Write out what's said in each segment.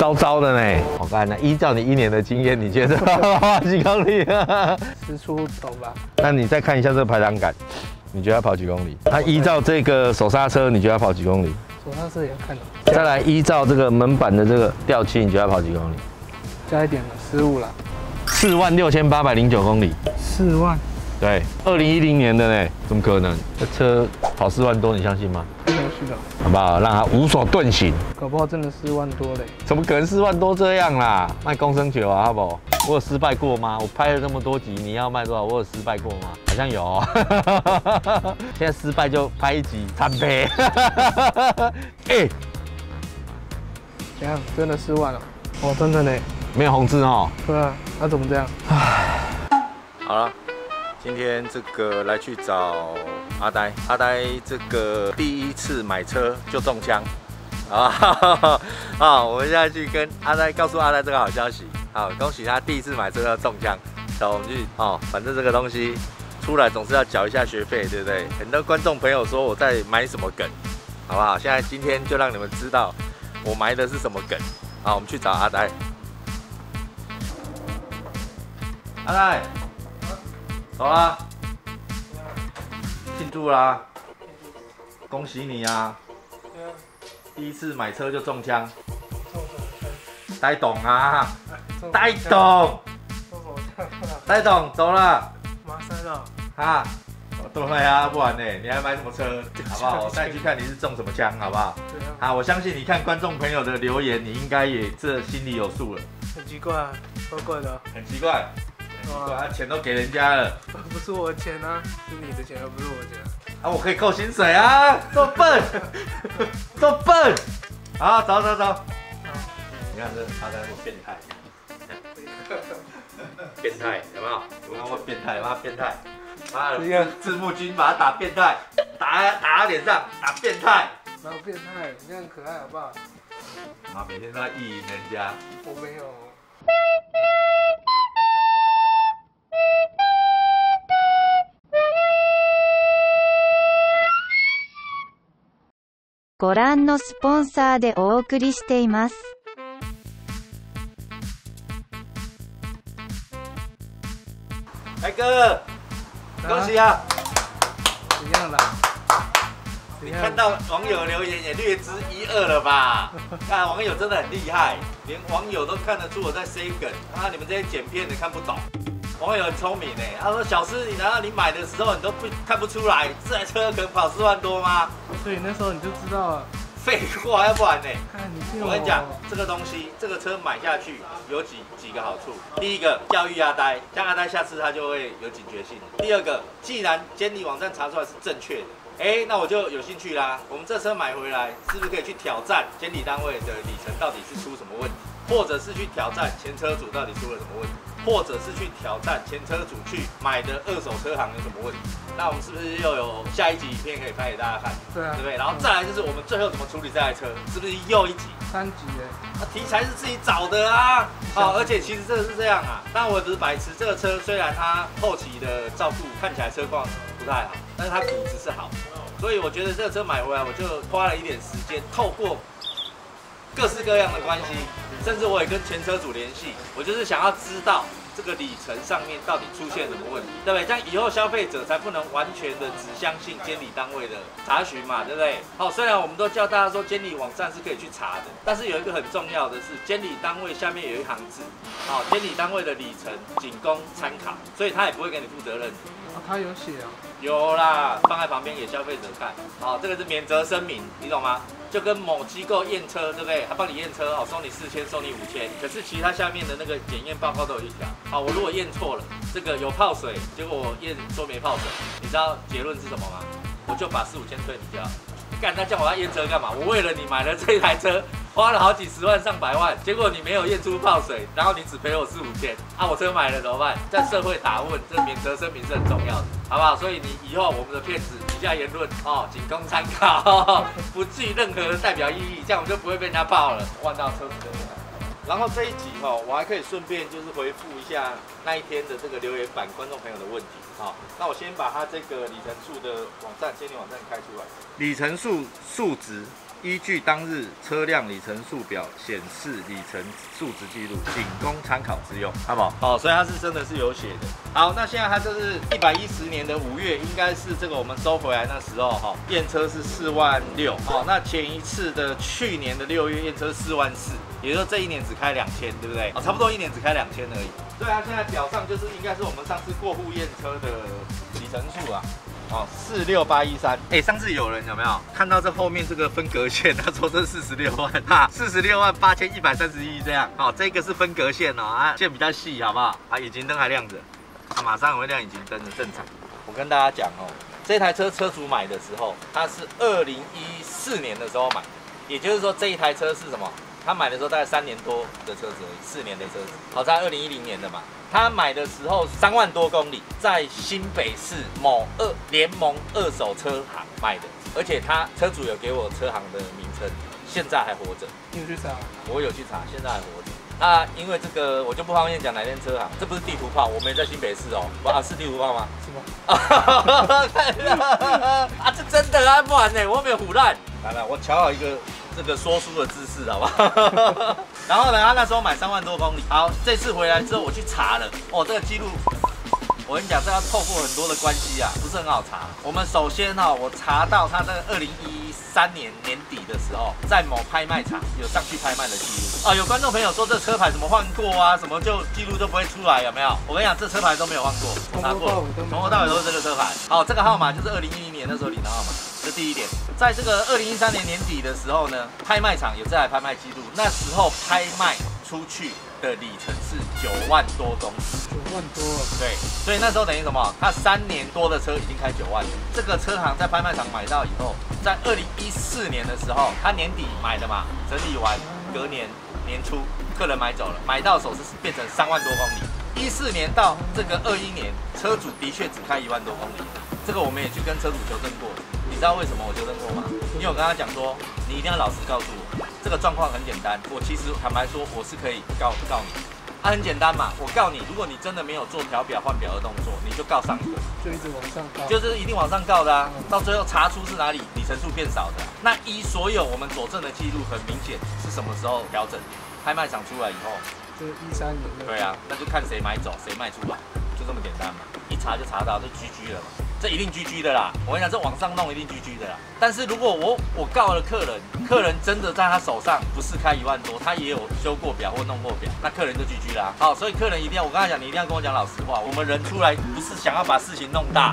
糟糟的呢。我看呢，依照你1年的经验，你觉得跑几公里 10出头吧。 那你再看一下这个排档杆，你觉得要跑几公里？那依照这个手刹车，你觉得要跑几公里？ 手刹车也要看的。 再来依照这个门板的这个吊气，你觉得要跑几公里？ 加一点了，15了。 46809公里。 4万。 对，2010年的呢，怎么可能？这车跑4万多，你相信吗？ 不相信的， 好不好？让它无所遁形。 搞不好真的4万多嘞。 怎么可能4万多这样啦？卖公升球啊，好不好？我有失败过吗？我拍了这么多集，你要卖多少？我有失败过吗？好像有、哦。现在失败就拍1集3倍。哎， 怎样？真的4万了？哦，真的呢。 没有红字哦。 对啊，那怎么这样？ 好了。今天这个来去找阿呆，阿呆这个第一次买车就中枪啊！我们现在去跟阿呆告诉阿呆这个好消息，好，恭喜他第一次买车要中枪。走，我们去反正这个东西出来总是要缴一下学费，对不对？很多观众朋友说我在买什么梗，好不好？现在今天就让你们知道我埋的是什么梗。好，我们去找阿呆，阿呆。走啦，庆祝啦！恭喜你啊！第一次买车就中枪，呆懂啊！呆懂，呆懂，走了。 马上了。 啊，对啊，不然呢？你还买什么车？好不好？我带你去看你是中什么枪，好不好？ 对啊。 好，我相信你看观众朋友的留言，你应该也这心里有数了。 很奇怪啊，怪怪的。 很奇怪。他钱都给人家了， 不是我的钱啊，是你的钱，而不是我的钱啊！我可以扣薪水啊！这么笨，这么笨！好，走走走。你看这阿呆多变态，变态有没有？有没有变态？妈变态！妈的，字幕君把他打变态，打他脸上，打变态。 哪有变态？你很可爱好不好？ 啊，每天都在意淫人家。 我没有。 ご覧のスポンサーでお送りしています。 来哥，恭喜啊！ 怎样啦？ 你看到网友留言也略知一二了吧？看网友真的很厉害，连网友都看得出我在 say 梗，啊，你们这些剪片的看不懂。网友很聪明呢，他说：“小师，你难道你买的时候你都看不出来这台车可能跑4万多吗？” 所以那时候你就知道了。 废话，要不然呢？我跟你讲，这个东西，这个车买下去有几个好处。第一个，教育阿呆，像阿呆下次他就会有警觉性。第二个，既然监理网站查出来是正确的，那我就有兴趣啦。我们这车买回来，是不是可以去挑战监理单位的里程到底是出什么问题，或者是去挑战前车主到底出了什么问题？或者是去挑战前车主去买的2手车行有什么问题？那我们是不是又有下一集影片可以拍给大家看？ 对啊， 对不对？然后再来就是我们最后怎么处理这台车，是不是又一集 ？3集哎， 那题材是自己找的啊。而且其实这个是这样啊，但我不是白痴，这个车虽然它后期的照顾看起来车况不太好，但是它骨子是好的，所以我觉得这个车买回来我就花了一点时间，透过各式各样的关系，甚至我也跟前车主联系，我就是想要知道这个里程上面到底出现什么问题，对不对？这样以后消费者才不能完全的只相信监理单位的查询嘛，对不对？好，虽然我们都叫大家说监理网站是可以去查的，但是有一个很重要的是，监理单位下面有一行字，好，监理单位的里程仅供参考，所以他也不会给你负责任。 他有写啊？ 有啦，放在旁边给消费者看。好，这个是免责声明，你懂吗？就跟某机构验车，对不对？他帮你验车，收你4000，收你5000。可是其他下面的那个检验报告都有一条。好，我如果验错了，这个有泡水，结果我验说没泡水，你知道结论是什么吗？我就把4、5000退你掉。干，那叫我要验车干嘛？我为了你买了这台车，花了好几十万、上百万，结果你没有验出泡水，然后你只赔我4、5000，啊，我车买了怎么办？在社会打问，这免责声明是很重要的，好不好？所以你以后我们的片子以下言论仅供参考，不具任何的代表意义，这样我们就不会被人家爆了。换到车子这边来。然后这一集我还可以顺便就是回复一下那一天的这个留言板观众朋友的问题。好，那我先把它这个里程数的网站监理网站开出来，里程数数值依据当日车辆里程数表显示里程数值记录，仅供参考之用，好不好？好，所以它是真的是有写的。好，那现在它这是110年的5月，应该是这个我们收回来那时候哈，验车是4万6，哦，那前一次的去年的6月验车4万4，也就是说这一年只开2000，对不对？哦，差不多一年只开2000而已。对啊，现在表上就是应该是我们上次过户验车的里程数啊。哦，46813。哎，上次有人有没有看到这后面这个分隔线？他说这是46万，哈，468131这样。哦，这个是分隔线哦，啊，线比较细，好不好？啊，引擎灯还亮着，啊，马上会亮引擎灯的，正常。我跟大家讲哦，这台车车主买的时候，他是2014年的时候买，也就是说这一台车是什么？他买的时候大概3年多的车子而已，4年的车子，好在2010年的嘛。他买的时候3万多公里，在新北市某联盟二手车行卖的，而且他车主有给我车行的名称，现在还活着。 你有去查？ 我有去查，现在还活着。那因为这个我就不方便讲哪间车行，这不是地图炮，我们也在新北市哦。啊，是地图炮吗？ 是吗？ 啊，这真的啊，不然呢，我没有唬烂。来，我瞧好一个这个说书的姿势，好不好？然后呢，他那时候买3万多公里。好，这次回来之后我去查了，哦，这个记录，我跟你讲，这要透过很多的关系啊，不是很好查。我们首先哈，我查到他的2013年年底的时候，在某拍卖场有上去拍卖的记录。啊，有观众朋友说这车牌怎么换过啊，什么就记录就不会出来，有没有？我跟你讲，这车牌都没有换过，我查过，从头到尾都是这个车牌。好，这个号码就是2011年那时候领的号码。这第一点，在这个2013年年底的时候呢，拍卖场有这台拍卖记录，那时候拍卖出去的里程是9万多公里 ，9万多。 对，所以那时候等于什么？他3年多的车已经开9万了。这个车行在拍卖场买到以后，在2014年的时候，他年底买的嘛，整理完，隔年年初客人买走了，买到手是变成3万多公里。14年到这个21年，车主的确只开1万多公里，这个我们也去跟车主纠正过。你知道为什么我纠正过吗？因为我跟他讲说，你一定要老实告诉我，这个状况很简单。我其实坦白说，我是可以告你，啊，很简单嘛。我告你，如果你真的没有做调表换表的动作，你就告上一个， 就一直往上告， 就是一定往上告的啊。到最后查出是哪里里程数变少的，那依所有我们佐证的记录，很明显是什么时候调整？拍卖场出来以后， 就是13年的。 对啊，那就看谁买走，谁卖出来，就这么简单嘛。一查就查到，就 GG 了嘛。这一定 GG 的啦！我跟你讲，这往上弄一定 GG 的啦。但是如果我告了客人，客人真的在他手上不是开1万多，他也有修过表或弄过表，那客人就 GG 啦。好，所以客人一定要，我跟他讲，你一定要跟我讲老实话。我们人出来不是想要把事情弄大，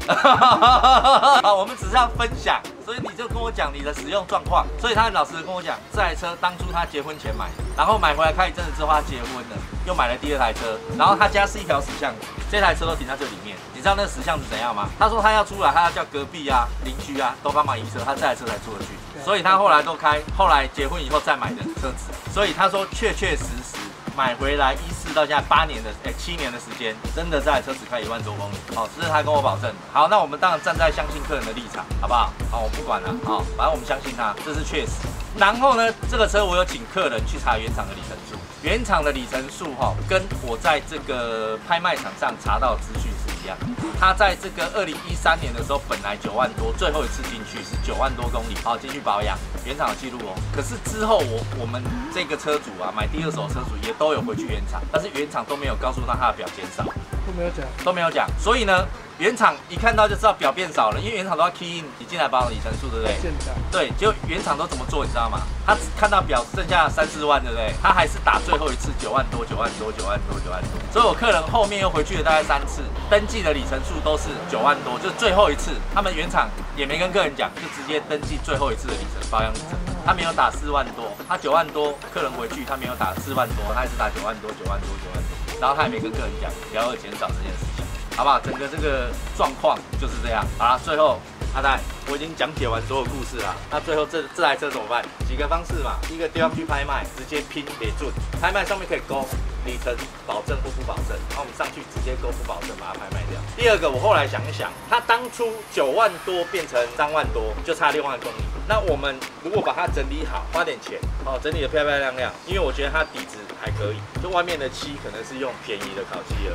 我们只是要分享。所以你就跟我讲你的使用状况。所以他很老实的跟我讲，这台车当初他结婚前买的，然后买回来开一阵子之后他结婚了，又买了第2台车，然后他家是一条死巷子，这台车都停在这里面。你知道那个死巷子怎样吗？他说他要出来，他要叫隔壁啊、邻居啊都帮忙移车，他这台车才出得去。所以他后来都开，后来结婚以后再买的车子。所以他说确确实实买回来14到现在7年的时间，真的这台车只开1万多公里。好，这是他跟我保证的。好，那我们当然站在相信客人的立场，好不好？好，我不管了，好，反正我们相信他，这是确实。然后呢，这个车我有请客人去查原厂的里程数，原厂的里程数跟我在这个拍卖场上查到的资讯是一样。他在这个2013年的时候，本来9万多，最后一次进去是9万多公里，好，进去保养，原厂有记录哦。可是之后我们这个车主啊，买第2手车主也都有回去原厂，但是原厂都没有告诉他的表减少，都没有讲，所以呢，原厂一看到就知道表变少了，因为原厂都要 key in 你进来保养里程数，对不对？对，结果原厂都怎么做，你知道吗？他看到表剩下3、4万，对不对？他还是打最后一次9万多。所以我客人后面又回去了大概3次，登记的里程数都是9万多，就是最后一次，他们原厂也没跟客人讲，就直接登记最后一次的里程保养里程，他没有打4万多，他9万多，客人回去他没有打4万多，他还是打9万多，然后他也没跟客人讲表额减少这件事情。好不好？整个这个状况就是这样。好了，最后阿呆，我已经讲解完所有故事啦。那最后这台车怎么办？几个方式嘛。第一个丢上去拍卖，直接拼给准。拍卖上面可以勾里程保证或不保证，然后我们上去直接勾不保证，把它拍卖掉。第二个，我后来想一想，它当初9万多变成3万多，就差6万公里。那我们如果把它整理好，花点钱，整理得漂漂亮亮，因为我觉得它底子还可以，就外面的漆可能是用便宜的烤漆而已。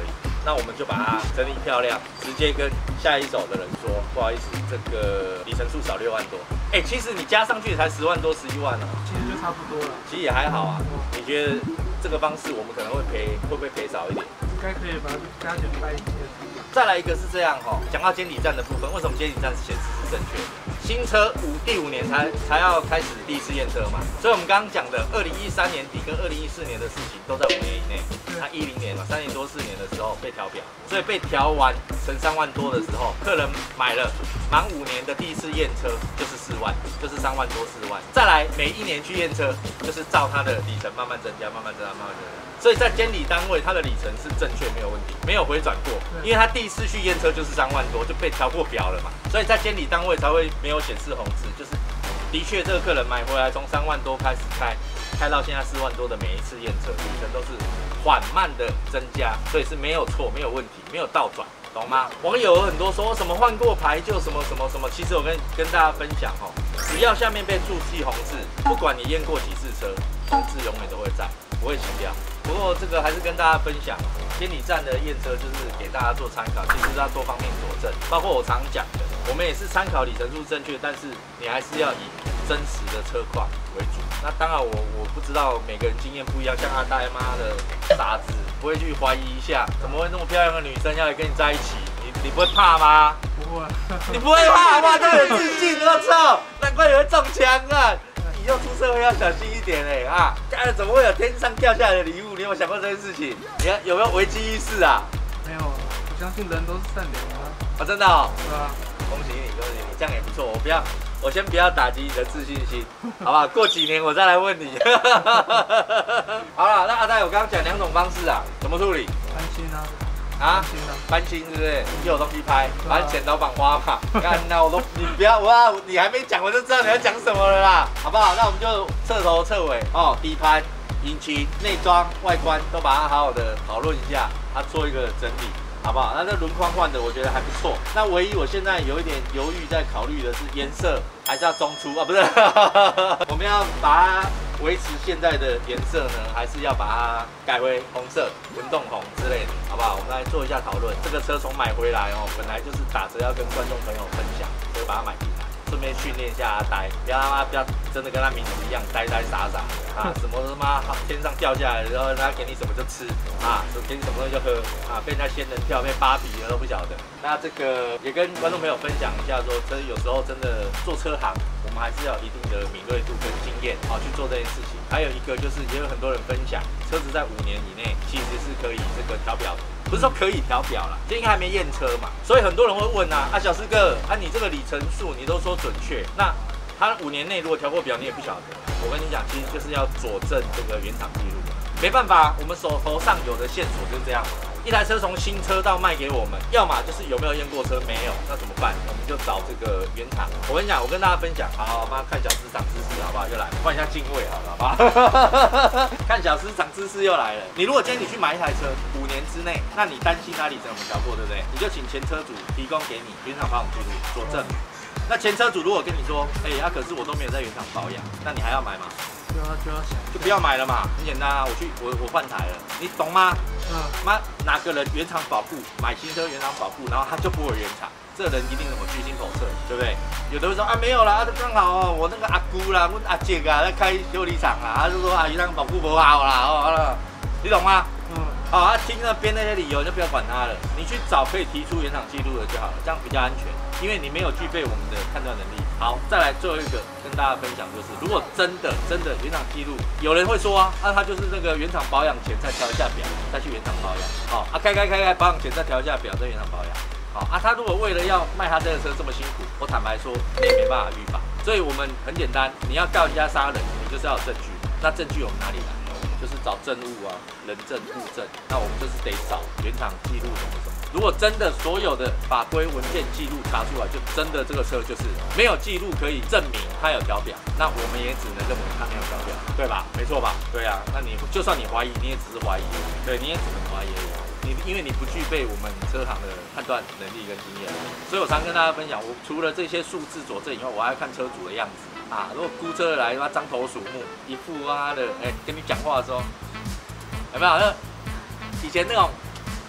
那我们就把它整理漂亮，直接跟下一手的人说，不好意思，这个里程数少6万多。其实你加上去才10万多11万啊， 其实就差不多了。 其实也还好啊。你觉得这个方式我们可能会不会赔少一点？ 应该可以把它加减带一些。 再来一个是这样哈，讲到监理站的部分，为什么监理站显示是正确的？新车第5年才要开始第一次验车嘛，所以我们刚刚讲的2013年底跟2014年的事情都在5年以内。那10年嘛，3年多4年的时候被调表，所以被调完乘3万多的时候，客人买了满5年的第一次验车就是4万，就是3万多4万。再来每1年去验车，就是照它的里程慢慢增加，慢慢增加，慢慢增加。所以在监理单位，它的里程是正确没有问题，没有回转过，因为他第一次去验车就是3万多，就被调过表了嘛，所以在监理单位才会没有显示红字，就是的确这个客人买回来从3万多开始开到现在4万多的每一次验车，里程都是缓慢的增加，所以是没有错，没有问题，没有倒转。懂吗？网友有很多说什么换过牌就什么什么什么，其实我跟大家分享哦，只要下面被注记红字，不管你验过几次车，红字永远都会在，不会洗掉。不过这个还是跟大家分享，监理站的验车就是给大家做参考，其实是要多方面佐证，包括我常讲的，我们也是参考里程数正确，但是你还是要以真实的车况为主。那当然我不知道每个人经验不一样，像阿呆妈的傻子不会去怀疑一下，怎么会那么漂亮的女生要来跟你在一起？你不会怕吗？ 不会， 你不会怕哇？这么有自信，我操！难怪你会中枪啊！以后出社会要小心一点哎啊！怎么会有天上掉下来的礼物？你有没有想过这件事情？你有没有危机意识啊？ 没有，我相信人都是善良的。 真的哦。 对啊。 恭喜你，恭喜你，这样也不错。我先不要打击你的自信心，好不好？过几年我再来问你。好了，那阿呆，我刚刚讲2种方式啊，怎么处理？ 安心啊。 啊，翻新是不是？又有东西拍，反正钱老板花嘛。看那你不要哇，你还没讲我就知道你要讲什么了啦，好不好？那我们就彻头彻尾哦，底盘、引擎、内装、外观都把它好好的讨论一下，它做一个整理。好不好？那这轮框换的我觉得还不错。那唯一我现在有一点犹豫在考虑的是颜色还是要中出啊？不是，我们要把它维持现在的颜色呢，还是要把它改回红色、文动红之类的，好不好？我们来做一下讨论。这个车从买回来哦，本来就是打折要跟观众朋友分享，所以把它买进来。顺便训练一下阿呆，不要真的跟他名字一样呆呆傻傻的啊！什么他妈天上掉下来，然后人家给你什么就吃啊，给你什么东西就喝啊，被人家仙人跳，被芭比了都不晓得。那这个也跟观众朋友分享一下说，这有时候真的做车行，我们还是要有一定的敏锐度跟经验啊去做这件事情。还有一个就是，也有很多人分享，车子在5年以内其实是可以这个调表的。不是说可以调表啦，应该还没验车嘛，所以很多人会问啊，小师哥啊，你这个里程数你都说准确，那他5年内如果调过表，你也不晓得。我跟你讲，其实就是要佐证这个原厂记录，没办法，我们手头上有的线索就是这样。一台车从新车到卖给我们，要么就是有没有验过车，没有，那怎么办？我们就找这个原厂。我跟你讲，我跟大家分享，好，妈看小师长知识，好不好？又来换一下敬畏，好了，好不好？看小师长知识又来了。你如果今天你去买一台车，5年之内，那你担心它里程有没有调过，对不对？你就请前车主提供给你原厂保养记录佐证。那前车主如果跟你说，可是我都没有在原厂保养，那你还要买吗？就不要买了嘛，很简单啊，我换台了，你懂吗？妈哪个人原厂保固买新车原厂保固，然后他就不会原厂，这人一定什么居心叵测，对不对？有的会说啊没有啦，这刚好哦，我那个阿姑啦，我阿姐啊在开修理厂啦，他就说啊原厂保固不好啦，你懂吗？好，他听那边那些理由就不要管他了，你去找可以提出原厂记录的就好了，这样比较安全，因为你没有具备我们的判断能力。好，再来最后一个跟大家分享就是，如果真的原厂记录，有人会说啊，他就是那个原厂保养前再调一下表，再去原厂保养，好开保养前再调一下表，再原厂保养，好他如果为了要卖他这个车这么辛苦，我坦白说你也没办法预防，所以我们很简单，你要告人家杀人，你就是要有证据，那证据我们哪里来？就是找证物啊，人证物证，那我们就是得找原厂记录什么。如果真的所有的法规文件记录查出来，就真的这个车就是没有记录可以证明它有调表，那我们也只能认为它没有调表，对吧？没错吧？对啊，那你就算你怀疑，你也只是怀疑，对，你也只能怀疑而已。因为你不具备我们车行的判断能力跟经验，所以我常跟大家分享，我除了这些数字佐证以外，我还要看车主的样子。如果估车来，他獐头鼠目，一副妈的，跟你讲话的时候，有没有？以前那种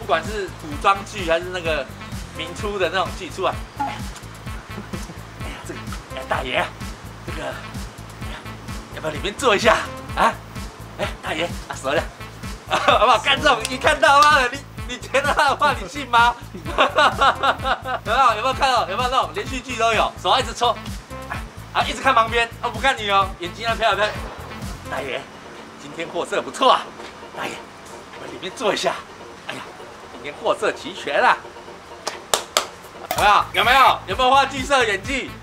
不管是古装剧还是那个民初的那种剧出来，哎呀，这个，哎，大爷，这个，要不要里面坐一下啊？哎，大爷，啊，熟了，好不好？干这种一看到妈的，你听到他的话，你信吗？有没有看到？有没有那种连续剧都有，手一直抽，啊，一直看旁边，啊，不看你哦，眼睛要飘来飘去。大爷，今天货色不错啊，大爷，我们里面坐一下。哎呀，今天货色齐全啦，有没有？有没有？有没有画剧社演技？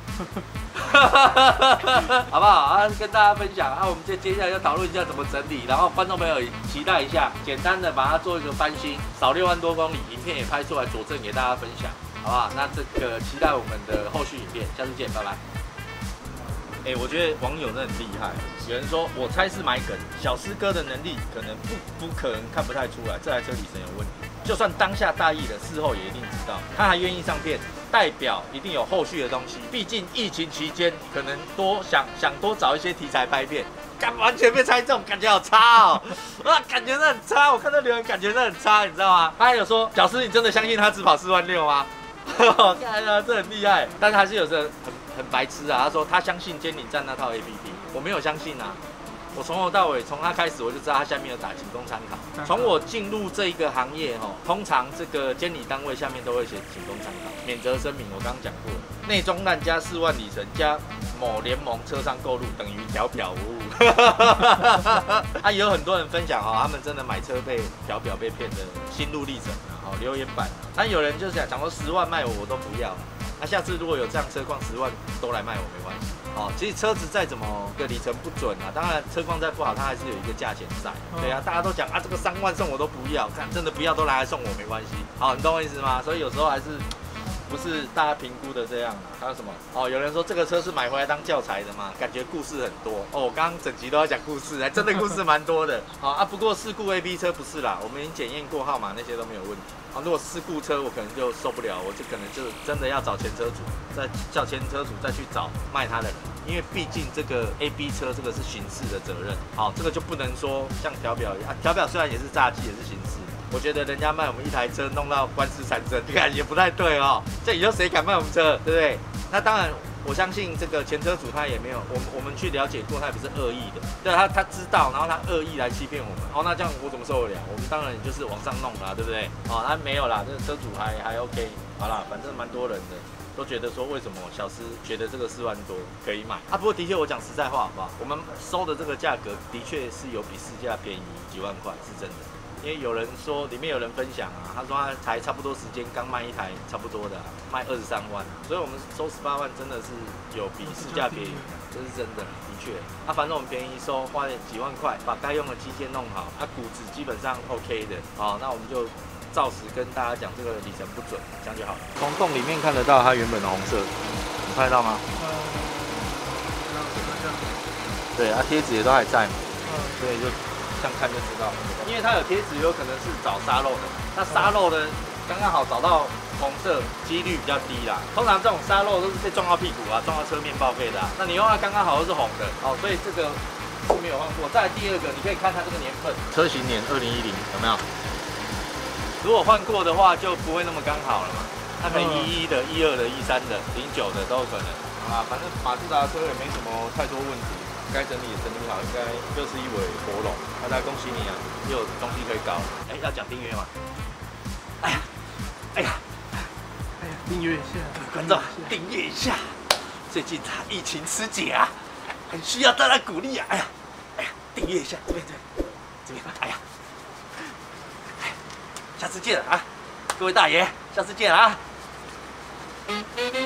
好不好？啊，跟大家分享啊，我们接下来要讨论一下怎么整理，然后观众朋友也期待一下，简单的把它做一个翻新，少6万多公里，影片也拍出来佐证给大家分享，好不好？那这个期待我们的后续影片，下次见，拜拜。哎，我觉得网友真的很厉害。有人说，我猜是买梗，小师哥的能力可能不可能看不太出来这台车里程有问题。就算当下大意了，事后也一定知道。他还愿意上片，代表一定有后续的东西。毕竟疫情期间，可能想多找一些题材拍片，完全被猜中，感觉好差哦！啊，感觉真的很差。我看到留言，感觉真的很差，你知道吗？他还有说，小师，你真的相信他只跑4万6吗？看啊，这很厉害。但是还是有人很白痴啊，他说他相信监理站那套 APP， 我没有相信啊。我从头到尾，从他开始我就知道他下面有打仅供参考。从我进入这一个行业通常这个监理单位下面都会写仅供参考，免责声明我刚刚讲过了，内中烂加4万里程加某联盟车商购入等于条表无误。啊，也有很多人分享他们真的买车被条表被骗的心路历程留言板。那有人就讲说10万卖我都不要。那下次如果有这样车况10万都来卖我没关系。其实车子再怎么个里程不准啊，当然车况再不好，它还是有一个价钱在。对啊，大家都讲啊，这个3万送我都不要，看真的不要都来送我没关系。好，你懂我意思吗？所以有时候还是不是大家评估的这样啊？还有什么？有人说这个车是买回来当教材的嘛，感觉故事很多。我刚刚整集都在讲故事，真的故事蛮多的。不过事故 AB 车不是啦，我们已经检验过号码那些都没有问题。如果事故车我可能就受不了，我就可能就真的要找前车主，再叫前车主再去找卖他的人，因为毕竟这个 AB 车这个是刑事的责任。这个就不能说像条表一样，条表虽然也是诈欺，也是刑事。我觉得人家卖我们一台车弄到官司缠身，感觉不太对哦。这以后谁敢卖我们车，对不对？那当然，我相信这个前车主他也没有，我们去了解过，他也不是恶意的。对，他知道，然后他恶意来欺骗我们。那这样我怎么受得了？我们当然就是往上弄啦，对不对？他没有啦，这个车主还 OK。好啦，反正蛮多人的都觉得说，为什么小师觉得这个4万多可以买不过的确我讲实在话好不好？我们收的这个价格的确是有比市价便宜几万块，是真的。因为有人说，里面有人分享他说他才差不多时间刚卖一台差不多的卖23万所以我们收18万真的是有比市价便宜，这是真的，的确。反正我们便宜收，花了几万块，把该用的机械弄好，骨子基本上 OK 的。那我们就照实跟大家讲这个里程不准，这样就好了。从洞里面看得到它原本的红色，你看得到吗？对，贴纸也都还在嘛，所以就这样看就知道，因为它有贴纸，有可能是找沙漏的。那沙漏的刚刚好找到红色，几率比较低啦。通常这种沙漏都是被撞到屁股撞到车面报废的那你用它刚刚好都是红的所以这个是没有换过。再来第二个，你可以看它这个年份，车型年2010有没有？如果换过的话，就不会那么刚好了嘛。它可能11的、12的、13的、09的都有可能。反正马自达车也没什么太多问题。该整理也整理好，应该就是一尾活龙。大家恭喜你又有东西可以搞。要讲订阅吗？ 订阅一下， 观众订阅一下。最近疫情吃紧很需要大家鼓励订阅一下，这边，下次见各位大爷，下次见